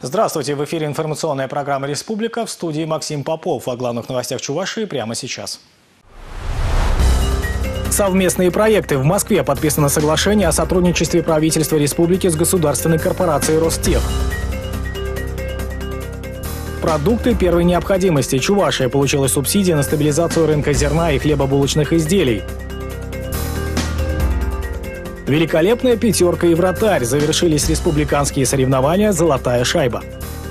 Здравствуйте! В эфире информационная программа «Республика». В студии Максим Попов. О главных новостях Чувашии прямо сейчас. Совместные проекты. В Москве подписано соглашение о сотрудничестве правительства республики с государственной корпорацией «Ростех». Продукты первой необходимости. Чувашия получила субсидии на стабилизацию рынка зерна и хлебобулочных изделий. Великолепная пятерка и вратарь. Завершились республиканские соревнования «Золотая шайба».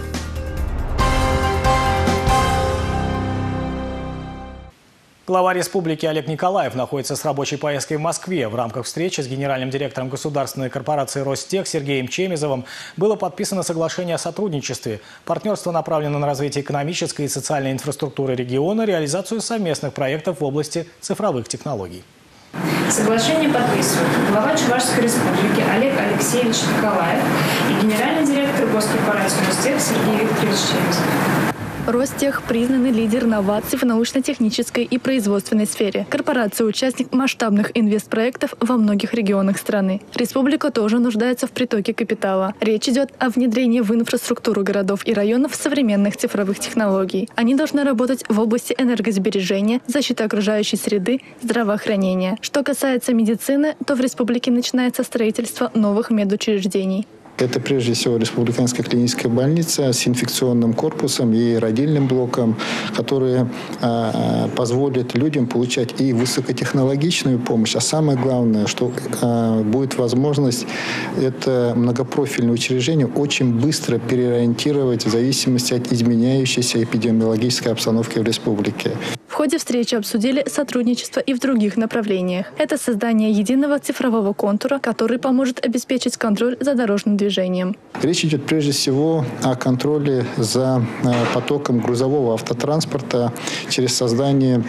Глава республики Олег Николаев находится с рабочей поездкой в Москве. В рамках встречи с генеральным директором государственной корпорации «Ростех» Сергеем Чемизовым было подписано соглашение о сотрудничестве. Партнерство направлено на развитие экономической и социальной инфраструктуры региона, реализацию совместных проектов в области цифровых технологий. Соглашение подписывают глава Чувашской республики Олег Алексеевич Николаев и генеральный директор госкорпорации «Ростех» Сергей Викторович Чемизов. Ростех – признанный лидер новаций в научно-технической и производственной сфере. Корпорация – участник масштабных инвестпроектов во многих регионах страны. Республика тоже нуждается в притоке капитала. Речь идет о внедрении в инфраструктуру городов и районов современных цифровых технологий. Они должны работать в области энергосбережения, защиты окружающей среды, здравоохранения. Что касается медицины, то в республике начинается строительство новых медучреждений. Это прежде всего республиканская клиническая больница с инфекционным корпусом и родильным блоком, которые позволят людям получать и высокотехнологичную помощь, а самое главное, что будет возможность это многопрофильное учреждение очень быстро переориентировать в зависимости от изменяющейся эпидемиологической обстановки в республике. В ходе встречи обсудили сотрудничество и в других направлениях. Это создание единого цифрового контура, который поможет обеспечить контроль за дорожным движением. Речь идет прежде всего о контроле за потоком грузового автотранспорта через создание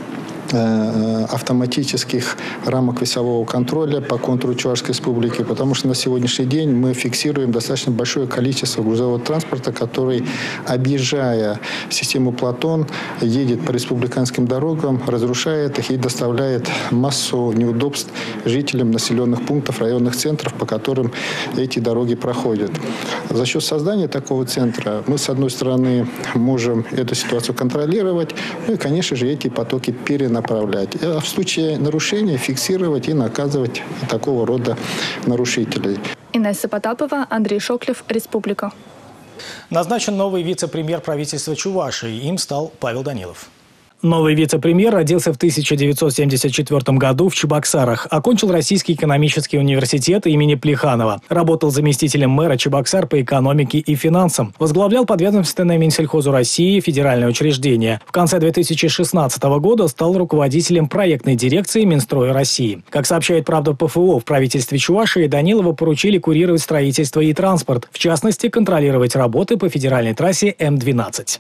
автоматических рамок весового контроля по контуру Чувашской республики, потому что на сегодняшний день мы фиксируем достаточно большое количество грузового транспорта, который, объезжая систему Платон, едет по республиканским дорогам, разрушает их и доставляет массу неудобств жителям населенных пунктов, районных центров, по которым эти дороги проходят. За счет создания такого центра мы, с одной стороны, можем эту ситуацию контролировать, ну и, конечно же, эти потоки перенаправлять. А в случае нарушения фиксировать и наказывать такого рода нарушителей. Инесса Потапова, Андрей Шоклев, Республика. Назначен новый вице-премьер правительства Чувашии. Им стал Павел Данилов. Новый вице-премьер родился в 1974 году в Чебоксарах. Окончил Российский экономический университет имени Плеханова. Работал заместителем мэра Чебоксар по экономике и финансам. Возглавлял подведомственное Минсельхозу России федеральное учреждение. В конце 2016 года стал руководителем проектной дирекции Минстроя России. Как сообщает «Правда ПФО», в правительстве Чувашии Данилова поручили курировать строительство и транспорт. В частности, контролировать работы по федеральной трассе М-12.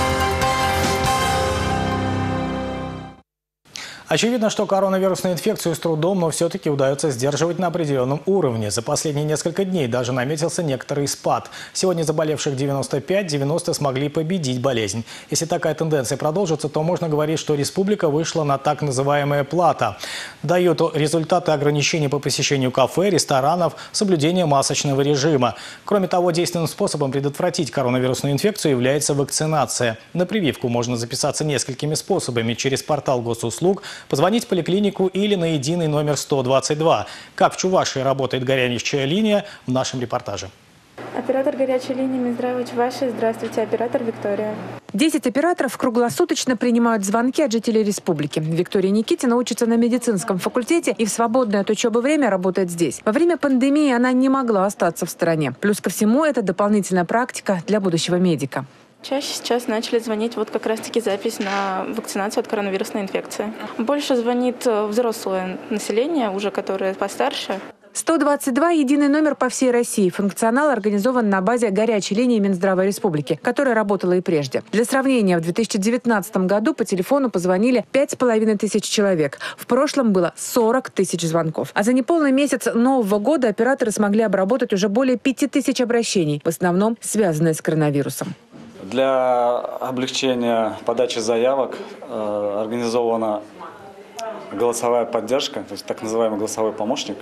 Очевидно, что коронавирусную инфекцию с трудом, но все-таки удается сдерживать на определенном уровне. За последние несколько дней даже наметился некоторый спад. Сегодня заболевших 95-90 смогли победить болезнь. Если такая тенденция продолжится, то можно говорить, что республика вышла на так называемое плато. Дают результаты ограничений по посещению кафе, ресторанов, соблюдения масочного режима. Кроме того, действенным способом предотвратить коронавирусную инфекцию является вакцинация. На прививку можно записаться несколькими способами: через портал госуслуг, позвонить в поликлинику или на единый номер 122. Как в Чувашии работает горячая линия, в нашем репортаже. Оператор горячей линии Минздрава Чувашии. Здравствуйте, оператор Виктория. 10 операторов круглосуточно принимают звонки от жителей республики. Виктория Никитина учится на медицинском факультете и в свободное от учебы время работает здесь. Во время пандемии она не могла остаться в стороне. Плюс ко всему, это дополнительная практика для будущего медика. Чаще сейчас начали звонить вот как раз-таки запись на вакцинацию от коронавирусной инфекции. Больше звонит взрослое население, уже которое постарше. 122 – единый номер по всей России. Функционал организован на базе горячей линии Минздрава Республики, которая работала и прежде. Для сравнения, в 2019 году по телефону позвонили 5500 человек. В прошлом было 40 тысяч звонков. А за неполный месяц Нового года операторы смогли обработать уже более 5000 обращений, в основном связанные с коронавирусом. Для облегчения подачи заявок организована голосовая поддержка, то есть так называемый голосовой помощник.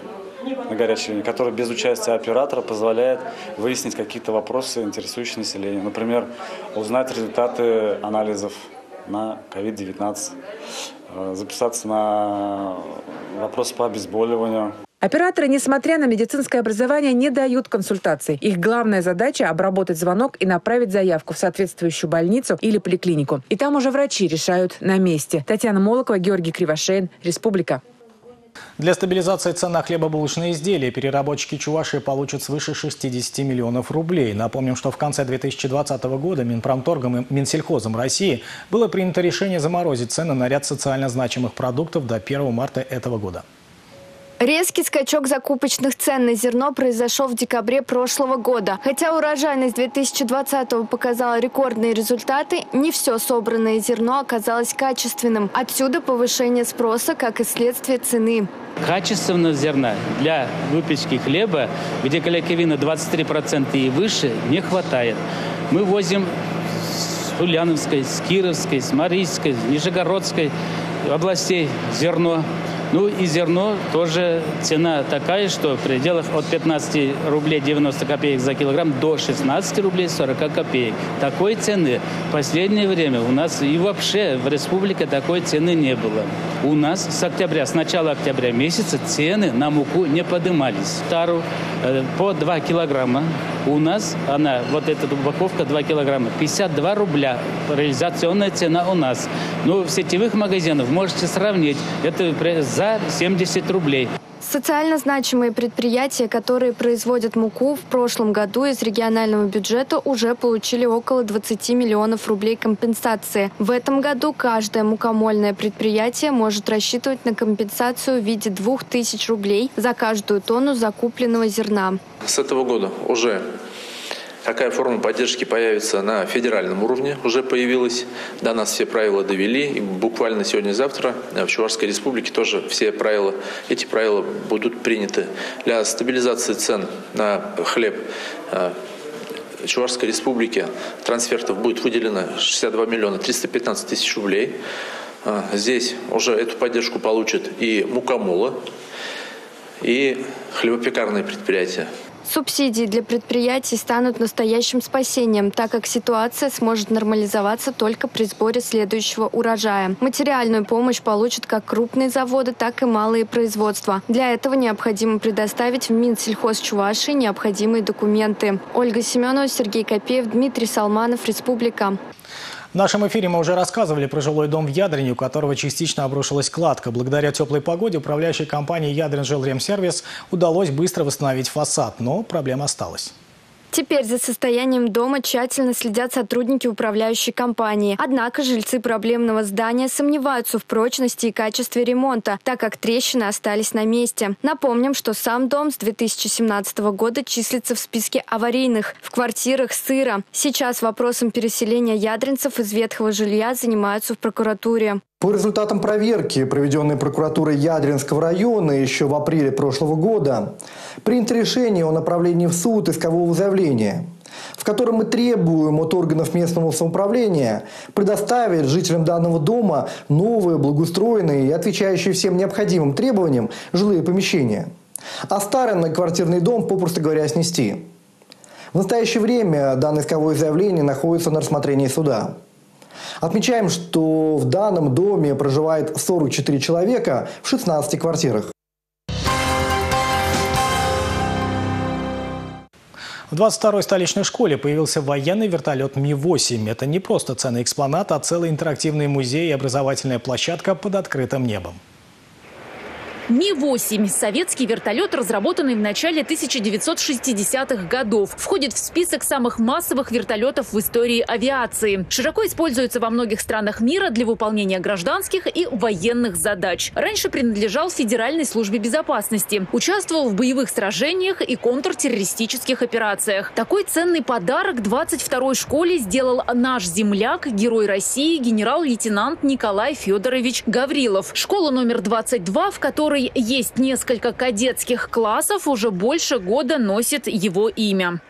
на горячей линии, который без участия оператора позволяет выяснить какие-то вопросы, интересующие население. Например, узнать результаты анализов на COVID-19, записаться на вопросы по обезболиванию. Операторы, несмотря на медицинское образование, не дают консультаций. Их главная задача – обработать звонок и направить заявку в соответствующую больницу или поликлинику. И там уже врачи решают на месте. Татьяна Молокова, Георгий Кривошеин, Республика. Для стабилизации цен на хлебобулочные изделия переработчики Чувашии получат свыше 60 миллионов рублей. Напомним, что в конце 2020 года Минпромторгом и Минсельхозом России было принято решение заморозить цены на ряд социально значимых продуктов до 1 марта этого года. Резкий скачок закупочных цен на зерно произошел в декабре прошлого года. Хотя урожайность 2020-го показала рекордные результаты, не все собранное зерно оказалось качественным. Отсюда повышение спроса, как и следствие цены. Качественного зерна для выпечки хлеба, где клейковина 23% и выше, не хватает. Мы возим с Ульяновской, с Кировской, с Марийской, с Нижегородской областей зерно. Ну и зерно тоже цена такая, что в пределах от 15 рублей 90 копеек за килограмм до 16 рублей 40 копеек. Такой цены в последнее время у нас и вообще в республике такой цены не было. У нас с начала октября месяца цены на муку не поднимались. Тару по 2 килограмма. У нас она, вот эта упаковка 2 килограмма, 52 рубля. Реализационная цена у нас. Но в сетевых магазинах можете сравнить. Это за 70 рублей. Социально значимые предприятия, которые производят муку, в прошлом году из регионального бюджета уже получили около 20 миллионов рублей компенсации. В этом году каждое мукомольное предприятие может рассчитывать на компенсацию в виде 2000 рублей за каждую тонну закупленного зерна. С этого года уже такая форма поддержки появится на федеральном уровне, уже появилась. До нас все правила довели. И буквально сегодня-завтра в Чувашской республике тоже все правила, эти правила будут приняты. Для стабилизации цен на хлеб Чувашской республики трансфертов будет выделено 62 миллиона 315 тысяч рублей. Здесь уже эту поддержку получат и мукомолы, и хлебопекарные предприятия. Субсидии для предприятий станут настоящим спасением, так как ситуация сможет нормализоваться только при сборе следующего урожая. Материальную помощь получат как крупные заводы, так и малые производства. Для этого необходимо предоставить в Минсельхоз Чувашии необходимые документы. Ольга Семенова, Сергей Копеев, Дмитрий Салманов, Республика. В нашем эфире мы уже рассказывали про жилой дом в Ядрине, у которого частично обрушилась кладка. Благодаря теплой погоде управляющей компании «Ядрин-Жилремсервис» удалось быстро восстановить фасад, но проблема осталась. Теперь за состоянием дома тщательно следят сотрудники управляющей компании. Однако жильцы проблемного здания сомневаются в прочности и качестве ремонта, так как трещины остались на месте. Напомним, что сам дом с 2017 года числится в списке аварийных. В квартирах сыро. Сейчас вопросом переселения ядринцев из ветхого жилья занимаются в прокуратуре. По результатам проверки, проведенной прокуратурой Ядринского района еще в апреле прошлого года, принято решение о направлении в суд искового заявления, в котором мы требуем от органов местного самоуправления предоставить жителям данного дома новые, благоустроенные и отвечающие всем необходимым требованиям жилые помещения, а старый многоквартирный дом, попросту говоря, снести. В настоящее время данное исковое заявление находится на рассмотрении суда. Отмечаем, что в данном доме проживает 44 человека в 16 квартирах. В 22-й столичной школе появился военный вертолет Ми-8. Это не просто ценный экспонат, а целый интерактивный музей и образовательная площадка под открытым небом. Ми-8 – советский вертолет, разработанный в начале 1960-х годов. Входит в список самых массовых вертолетов в истории авиации. Широко используется во многих странах мира для выполнения гражданских и военных задач. Раньше принадлежал Федеральной службе безопасности. Участвовал в боевых сражениях и контртеррористических операциях. Такой ценный подарок 22-й школе сделал наш земляк, герой России, генерал-лейтенант Николай Федорович Гаврилов. Школа номер 22, в которой есть несколько кадетских классов, уже больше года носит его имя.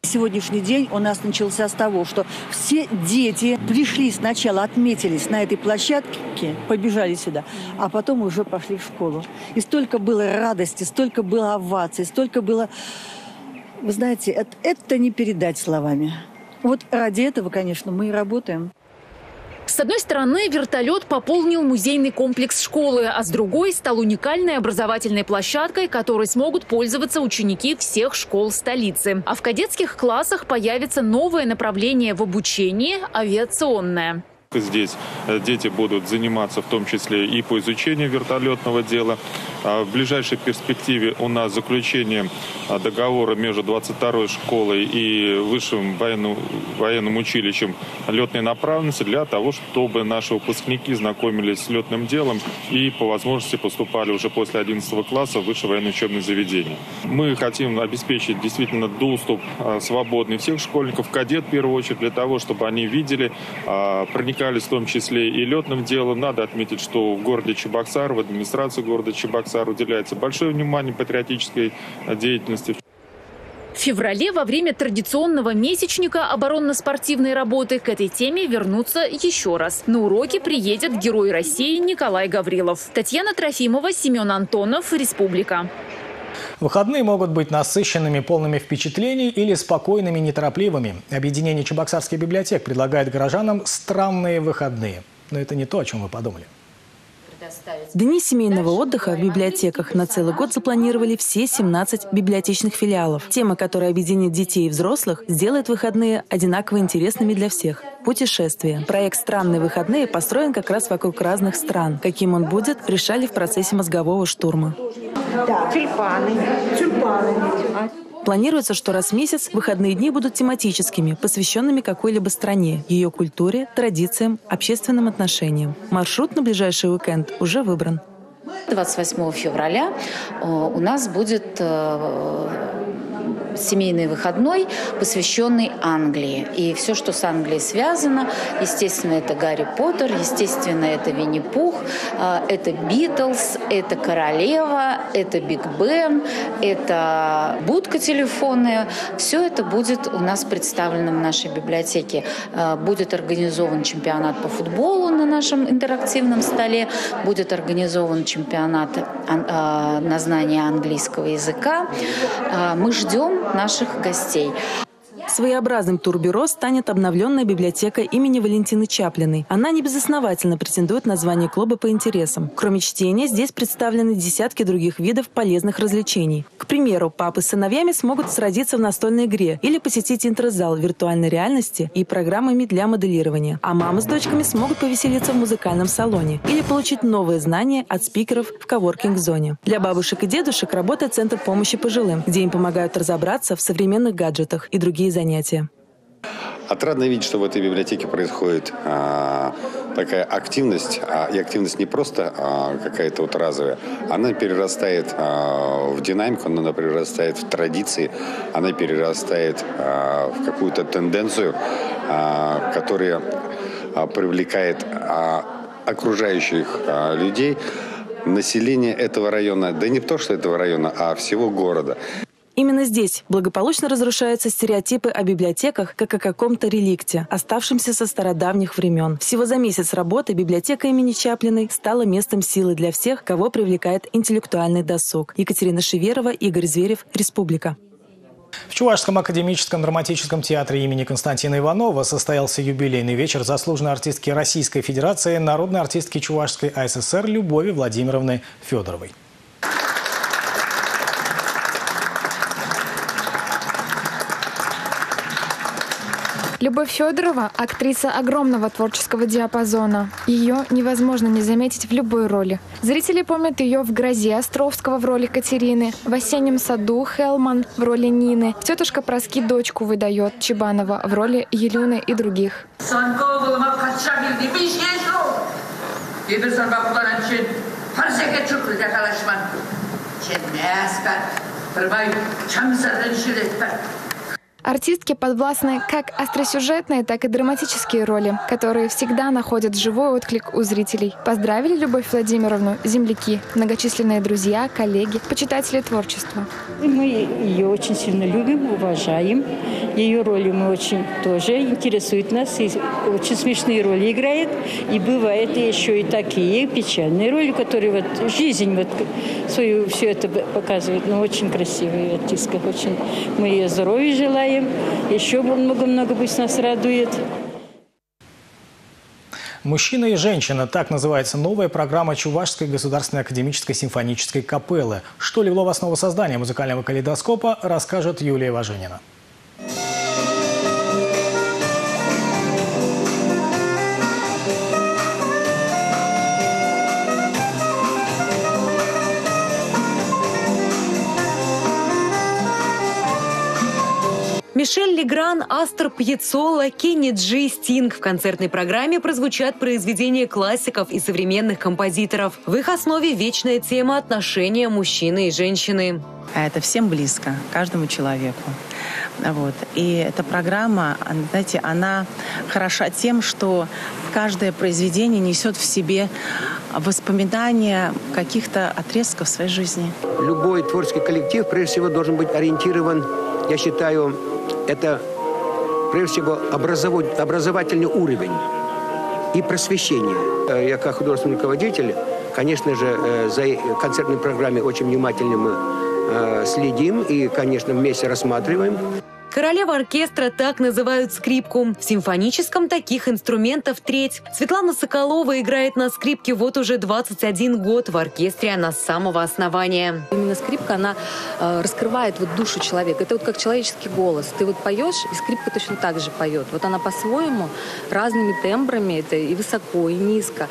Сегодняшний день у нас начался с того, что все дети пришли сначала, отметились на этой площадке, побежали сюда, а потом уже пошли в школу. И столько было радости, столько было оваций, столько было... Вы знаете, это не передать словами. Вот ради этого, конечно, мы и работаем. С одной стороны, вертолет пополнил музейный комплекс школы, а с другой стал уникальной образовательной площадкой, которой смогут пользоваться ученики всех школ столицы. А в кадетских классах появится новое направление в обучении – авиационное. Здесь дети будут заниматься в том числе и по изучению вертолетного дела. В ближайшей перспективе у нас заключение договора между 22-й школой и Высшим военным училищем летной направленности для того, чтобы наши выпускники знакомились с летным делом и по возможности поступали уже после 11 класса в высшее военное учебное заведение. Мы хотим обеспечить действительно доступ свободный всех школьников, кадет в первую очередь, для того, чтобы они видели, проникали в том числе и летным делом. Надо отметить, что в городе Чебоксар, в администрации города Чебоксар уделяется большое внимание патриотической деятельности. В феврале во время традиционного месячника оборонно-спортивной работы к этой теме вернутся еще раз. На уроки приедет Герой России Николай Гаврилов. Татьяна Трофимова, Семен Антонов, Республика. Выходные могут быть насыщенными, полными впечатлений или спокойными, неторопливыми. Объединение Чебоксарских библиотек предлагает горожанам странные выходные. Но это не то, о чем вы подумали. Дни семейного отдыха в библиотеках на целый год запланировали все 17 библиотечных филиалов. Тема, которая объединит детей и взрослых, сделает выходные одинаково интересными для всех. Путешествия. Проект «Странные выходные» построен как раз вокруг разных стран. Каким он будет, решали в процессе мозгового штурма. Тюльпаны. Планируется, что раз в месяц выходные дни будут тематическими, посвященными какой-либо стране, ее культуре, традициям, общественным отношениям. Маршрут на ближайший уикенд уже выбран. 28 февраля у нас будет семейный выходной, посвященный Англии. И все, что с Англией связано, естественно, это Гарри Поттер, естественно, это Винни-Пух, это Битлз, это Королева, это Биг Бен, это будка телефонная. Все это будет у нас представлено в нашей библиотеке. Будет организован чемпионат по футболу на нашем интерактивном столе, будет организован чемпионат на знание английского языка. Мы ждем наших гостей. Своеобразным турбюро станет обновленная библиотека имени Валентины Чаплиной. Она небезосновательно претендует на звание клуба по интересам. Кроме чтения, здесь представлены десятки других видов полезных развлечений. К примеру, папы с сыновьями смогут сразиться в настольной игре или посетить интрозал виртуальной реальности и программами для моделирования. А мамы с дочками смогут повеселиться в музыкальном салоне или получить новые знания от спикеров в коворкинг-зоне. Для бабушек и дедушек работает Центр помощи пожилым, где им помогают разобраться в современных гаджетах и другие занятия. Отрадно видеть, что в этой библиотеке происходит такая активность, и активность не просто какая-то вот разовая, она перерастает в динамику, она перерастает в традиции, она перерастает в какую-то тенденцию, которая привлекает окружающих людей, население этого района, да не то, что этого района, а всего города. Именно здесь благополучно разрушаются стереотипы о библиотеках как о каком-то реликте, оставшемся со стародавних времен. Всего за месяц работы библиотека имени Чаплиной стала местом силы для всех, кого привлекает интеллектуальный досуг. Екатерина Шеверова, Игорь Зверев, Республика. В Чувашском академическом драматическом театре имени Константина Иванова состоялся юбилейный вечер заслуженной артистки Российской Федерации, народной артистки Чувашской АССР Любови Владимировны Федоровой. Любовь Федорова – актриса огромного творческого диапазона. Ее невозможно не заметить в любой роли. Зрители помнят ее в «Грозе» Островского в роли Катерины, в «Осеннем саду» Хелман в роли Нины, «Тетушка Праски» дочку выдает Чебанова в роли Елюны и других. Артистке подвластны как остросюжетные, так и драматические роли, которые всегда находят живой отклик у зрителей. Поздравили Любовь Владимировну земляки, многочисленные друзья, коллеги, почитатели творчества. Мы ее очень сильно любим, уважаем Ее роли мы очень тоже интересуют нас. И очень смешные роли играет. И бывает еще и такие печальные роли, которые вот жизнь вот свою все это показывает. Ну, очень красивая артистка. Очень мы ее здоровья желаем. Еще много-много пусть нас радует. «Мужчина и женщина» – так называется новая программа Чувашской государственной академической симфонической капеллы. Что легло в основу создания музыкального калейдоскопа, расскажет Юлия Важенина. Мишель Легран, Астор Пьяццола, Кенни Джи, Стинг. В концертной программе прозвучат произведения классиков и современных композиторов. В их основе вечная тема отношения мужчины и женщины. Это всем близко, каждому человеку. Вот. И эта программа, знаете, она хороша тем, что каждое произведение несет в себе воспоминания каких-то отрезков своей жизни. Любой творческий коллектив, прежде всего, должен быть ориентирован, я считаю, это, прежде всего, образовательный уровень и просвещение. Я как художественный руководитель, конечно же, за концертной программой очень внимательно мы следим и, конечно, вместе рассматриваем. Королева оркестра так называют скрипку. В симфоническом таких инструментов треть. Светлана Соколова играет на скрипке вот уже 21 год. В оркестре она с самого основания. Именно скрипка, она раскрывает вот душу человека. Это вот как человеческий голос. Ты вот поешь, и скрипка точно так же поет. Вот она по-своему, разными тембрами, это и высоко, и низко.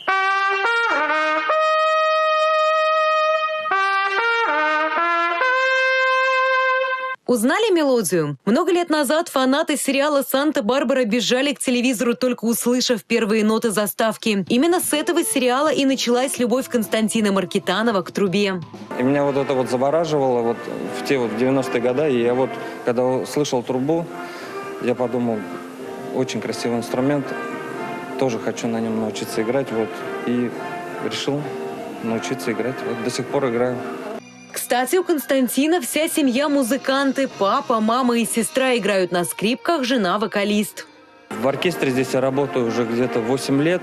Узнали мелодию? Много лет назад фанаты сериала «Санта-Барбара» бежали к телевизору, только услышав первые ноты заставки. Именно с этого сериала и началась любовь Константина Маркитанова к трубе. И меня вот это вот завораживало вот в те вот 90-е годы. И я вот, когда услышал трубу, я подумал, очень красивый инструмент, тоже хочу на нем научиться играть. Вот, и решил научиться играть. Вот до сих пор играю. Кстати, у Константина вся семья музыканты. Папа, мама и сестра играют на скрипках, жена вокалист. В оркестре здесь я работаю уже где-то 8 лет.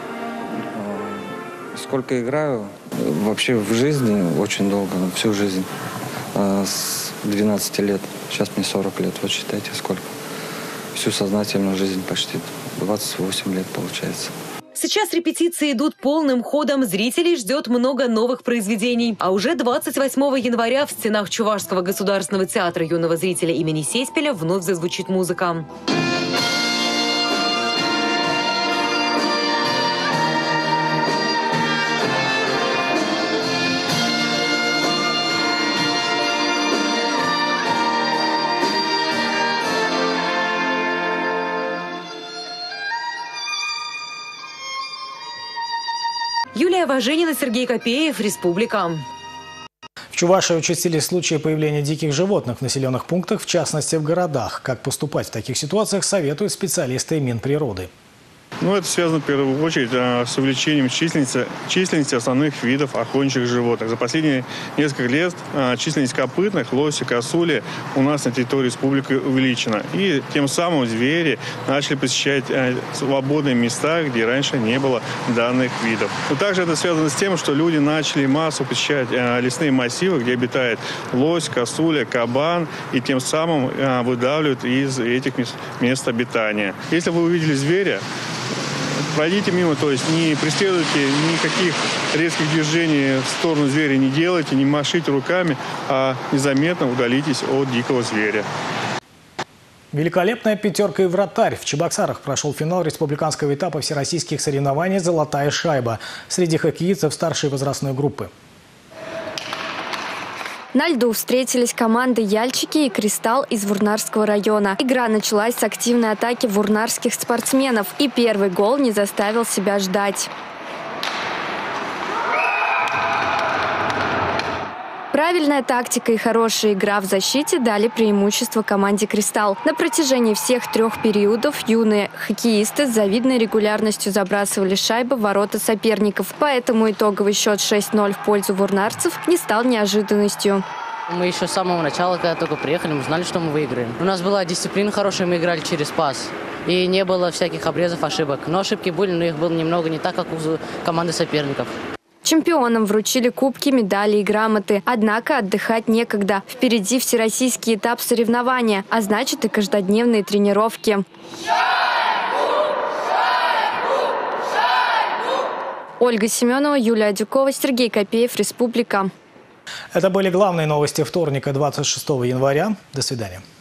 Сколько играю? Вообще в жизни очень долго, всю жизнь. С 12 лет. Сейчас мне 40 лет. Вот считайте, сколько. Всю сознательную жизнь почти 28 лет получается. Сейчас репетиции идут полным ходом. Зрителей ждет много новых произведений. А уже 28 января в стенах Чувашского государственного театра юного зрителя имени Сеспеля вновь зазвучит музыка. Юлия Важенина, Сергей Копеев, Республика. В Чувашии участились случаи появления диких животных в населенных пунктах, в частности в городах. Как поступать в таких ситуациях, советуют специалисты Минприроды. Это связано в первую очередь с увеличением численности основных видов охотничьих животных. За последние несколько лет численность копытных, лоси, косули у нас на территории республики увеличена. И тем самым звери начали посещать свободные места, где раньше не было данных видов. Но также это связано с тем, что люди начали массово посещать лесные массивы, где обитает лось, косуля, кабан, и тем самым выдавливают из этих мест обитания. Если вы увидели зверя, пройдите мимо, то есть не преследуйте, никаких резких движений в сторону зверя не делайте, не машите руками, а незаметно удалитесь от дикого зверя. Великолепная пятерка и вратарь. В Чебоксарах прошел финал республиканского этапа всероссийских соревнований «Золотая шайба» среди хоккеистов старшей возрастной группы. На льду встретились команды «Яльчики» и «Кристалл» из Вурнарского района. Игра началась с активной атаки вурнарских спортсменов, и первый гол не заставил себя ждать. Правильная тактика и хорошая игра в защите дали преимущество команде «Кристалл». На протяжении всех 3 периодов юные хоккеисты с завидной регулярностью забрасывали шайбы в ворота соперников. Поэтому итоговый счет 6-0 в пользу вурнарцев не стал неожиданностью. Мы еще с самого начала, когда только приехали, мы знали, что мы выиграем. У нас была дисциплина хорошая, мы играли через пас. И не было всяких обрезов, ошибок. Но ошибки были, но их было немного не так, как у команды соперников. Чемпионам вручили кубки, медали и грамоты. Однако отдыхать некогда. Впереди всероссийский этап соревнования, а значит и каждодневные тренировки. Ольга Семенова, Юлия Дюкова, Сергей Копеев, Республика. Это были главные новости вторника, 26 января. До свидания.